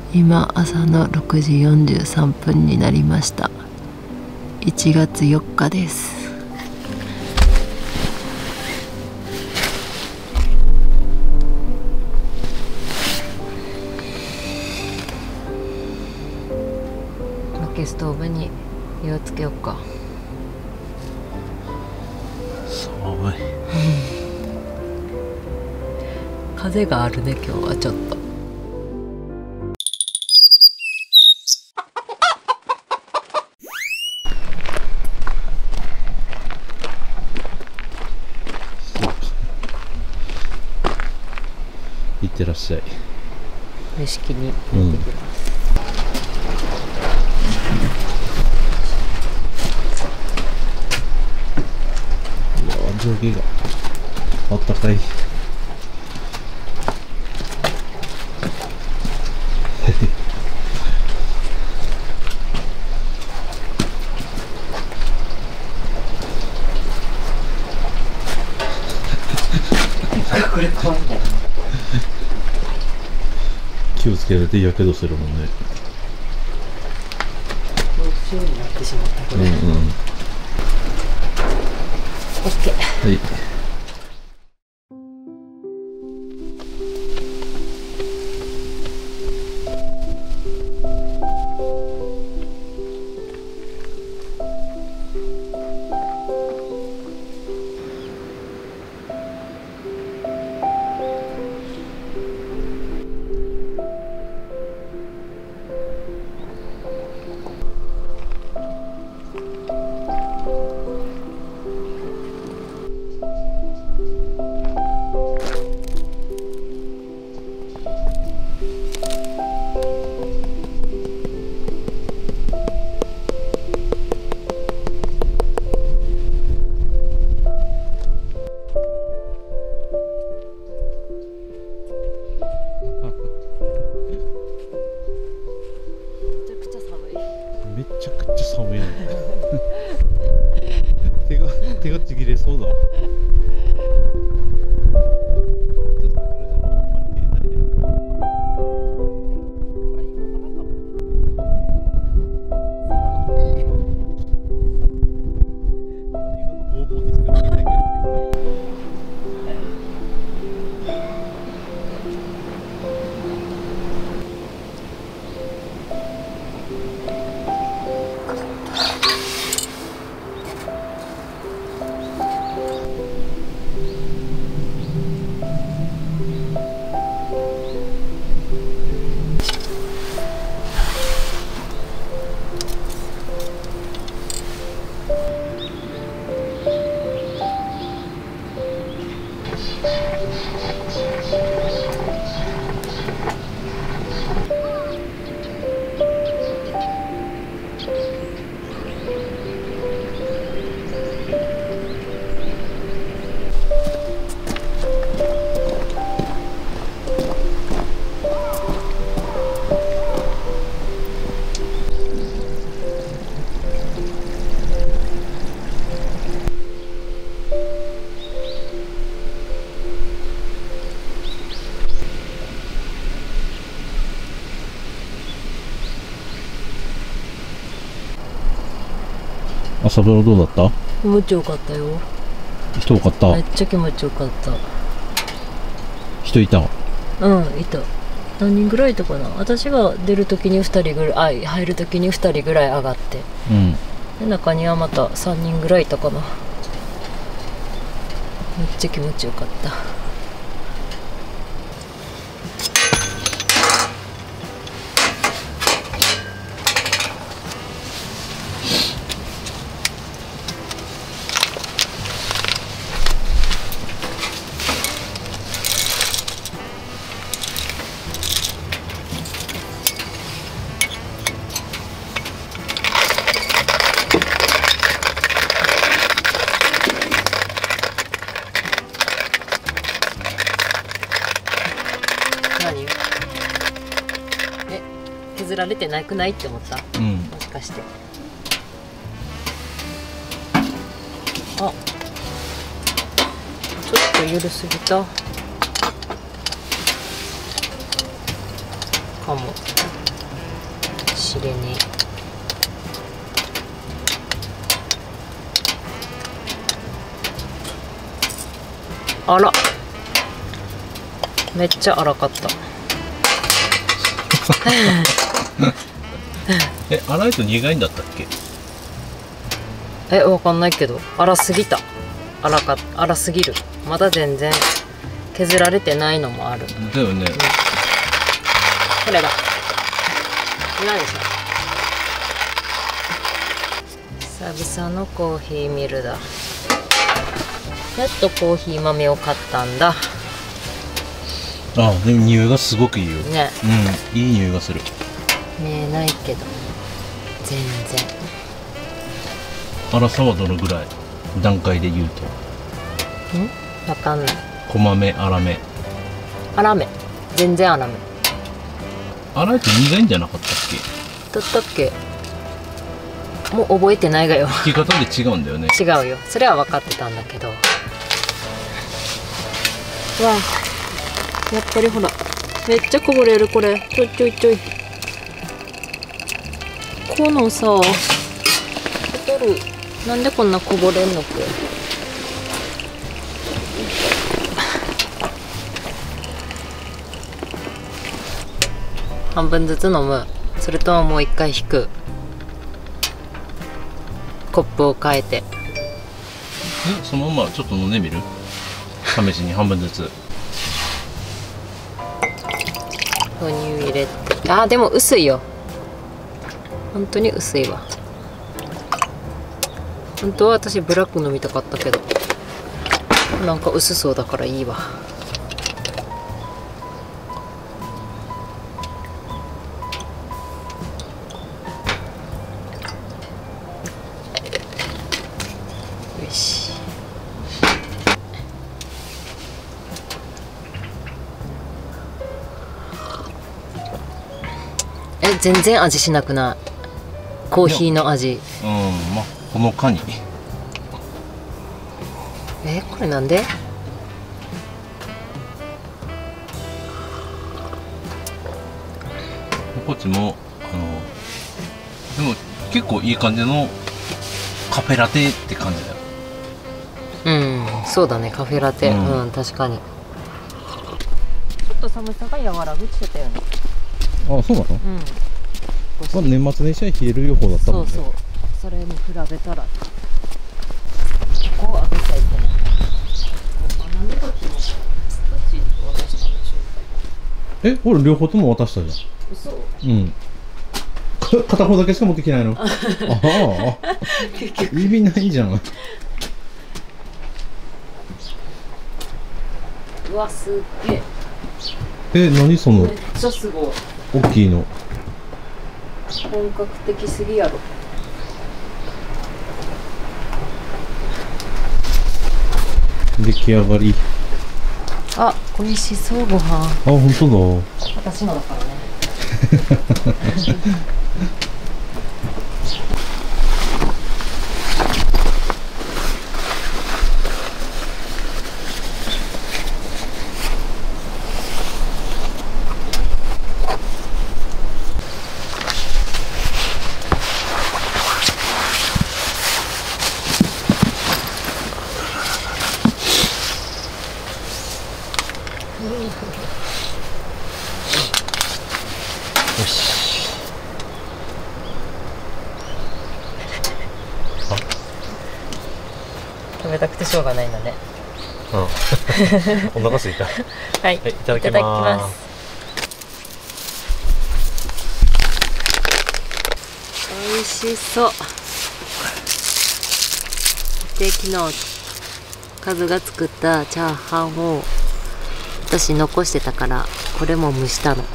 今朝の6時43分になりました。1月4日です。薪ストーブに火をつけようか。 寒い。 風があるね、今日はちょっと。 いってらっしゃい。 蒸し器に入れてきます。 上下があったかい。 これ怖いんだよね。 気をつけられてやけどするもんね。 恐怖症になってしまったこれ。オッケー。 はい。めちゃくちゃ寒いね。手がちぎれそうだ。朝風呂どうだった？ 気持ちよかったよ。 人多かった？ めっちゃ気持ちよかった。 人いた？ うん、いた。何人ぐらいいたかな。私が出る時に2人ぐらい、入る時に2人ぐらい上がって、 うん、 で中にはまた3人ぐらいいたかな。めっちゃ気持ちよかった。何？削られてなくないって思った？ うん、 もしかして。あ、ちょっと緩すぎたかも。 しれに。あら、めっちゃ荒かった。 粗いと苦いんだったっけ？ わかんないけど、荒すぎた。荒すぎる。まだ全然削られてないのもある。 だよね。 これだ。何でしょう。久々のコーヒーミルだ。やっとコーヒー豆を買ったんだ。 あ、でも匂いがすごくいいよ。 ね。 うん、いい匂いがする。 見えないけど、全然。 粗さはどのぐらい？段階で言うと。 わかんない。 小豆、粗め。 粗め。全然粗め。 粗いと苦いんじゃなかったっだったっけ？もう覚えてないがよ。 け？引き方で違うんだよね。 違うよ。それは分かってたんだけど。うわ、やっぱりほら、めっちゃこぼれるこれ。ちょいちょいちょい。このさ、ボトルなんでこんなこぼれんのっけ？半分ずつ飲む？それとももう一回引く？コップを変えて。 そのままちょっと飲んでみる？試しに半分ずつ。 豆乳入れて。あー、でも薄いよ。本当に薄いわ。本当は私ブラック飲みたかったけど、なんか薄そうだからいいわ。よし。全然味しなくない？コーヒーの味。 まあほのかに。 これなんで？ こっちもでも結構いい感じのカフェラテって感じだよ。 そうだね、カフェラテ。確かに。ちょっと寒さが和らぐってたよね。 あ、そうなの？まあ年末年始は冷える予報だったもんね。 そうそう。それに比べたら、ここを上げちゃいけない。なんでこっちもどっち渡したんでしょう？ 俺両方とも渡したじゃん。 嘘？ 片方だけしか持ってきてないの？ああ、意味ないじゃん。 うわ、すっげえ。 何そのめっちゃすごい。 大きいの。 本格的すぎやろ。 出来上がり。 あ、美味しそうご飯。 本当だ。 私のだからね。 よし。 食べたくてしょうがないんだね。 お腹すいた。 はい、 いただきます。 美味しそう。で、昨日カズが作ったチャーハンを私残してたから、これも蒸したの。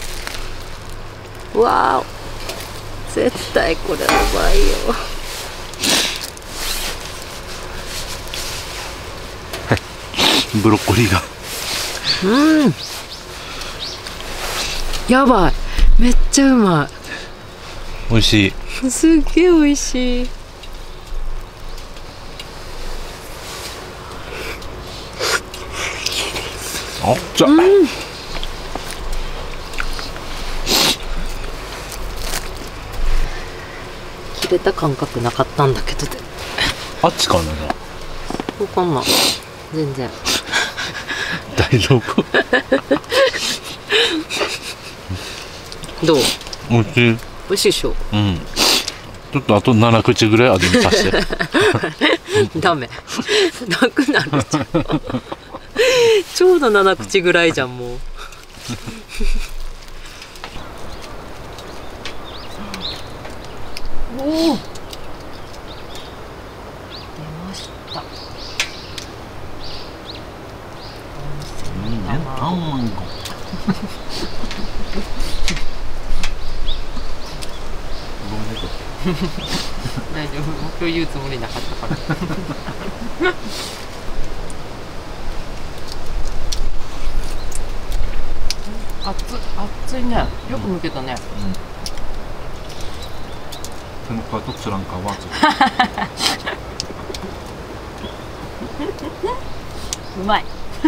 わーお、絶対これうまいよ。 ブロッコリーが。 やばい、めっちゃうま美味しい。 い。すっげえ美味しい。 じゃあ、 れた感覚なかったんだけどで。 あっちかなじゃあ。 そうかな。全然。 大丈夫。 どう？ 美味しい。 美味しいでしょ。 うん。ちょっとあと7口ぐらい味見させて。 ダメ。なくなるじゃん。ちょうど7口ぐらいじゃんもう。おお。出ました。大丈夫、目標言うつもりなかったから。熱いね。よく剥けたね。 天とつらんかは。 うまい。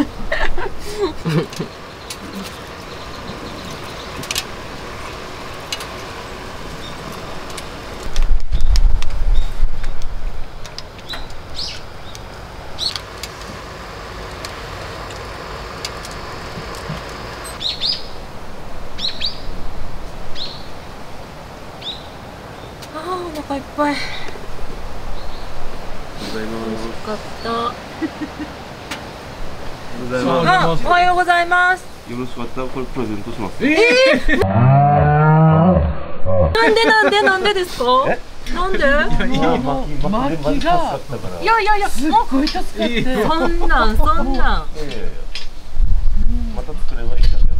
お腹いっぱい。美味しかった。おはようございます。 よろしかったらこれプレゼントします。 なんでですか？なんで？いやすっごい助かって。そんなん。 また作ればいいんだけど。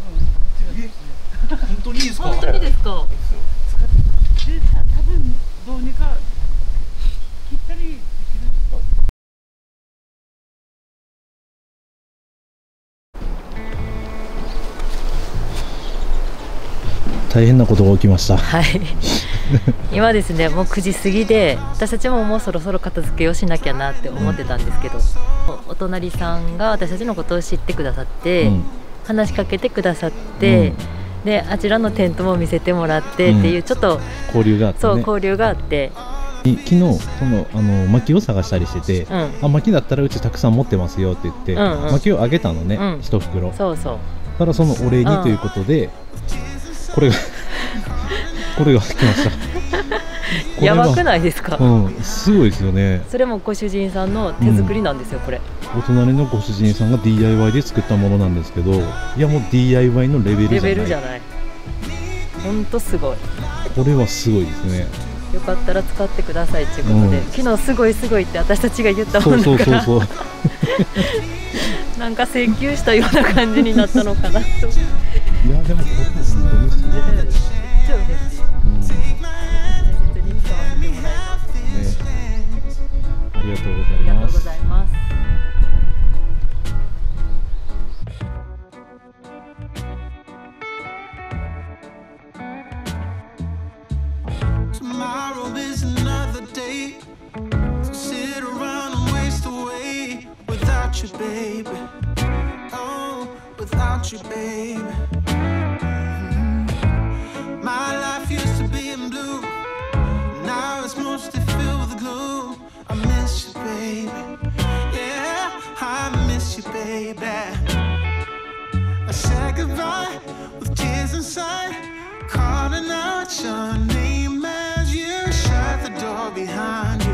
本当にいいですか？ 本当にですか？ 多分どうにか切ったりできる。 大変なことが起きました。 はい。今ですね、もう9時過ぎで、私たちももうそろそろ片付けをしなきゃなって思ってたんですけど、お隣さんが私たちのことを知ってくださって、話しかけてくださって、であちらのテントも見せてもらってっていう、ちょっと交流があって、ね、 そう交流があって、 昨日その薪を探したりしてて、薪だったらうちたくさん持ってますよって言って、薪をあげたのね、一袋。 そうそう。 ただそのお礼にということで、これが来ました。 やばくないですか？ すごいですよね。 それもご主人さんの手作りなんですよ、これ。 お隣のご主人さんが DIY で作ったものなんですけど、いやもう DIY のレベルじゃない。 本当すごい。 これはすごいですね。 よかったら使ってくださいということで、昨日すごいって私たちが言ったもんだから、なんか請求したような感じになったのかなと。いやでも本当にすごい。めっちゃ嬉しい。ありがとうございます。 Tomorrow is another day. So sit around and waste away without you, baby. Oh, without you, baby. My life used to be in blue. Now it's mostly filled with gloom. I miss you, baby. Yeah, I miss you, baby. I said goodbye with tears inside, calling out your name as you shut the door behind you.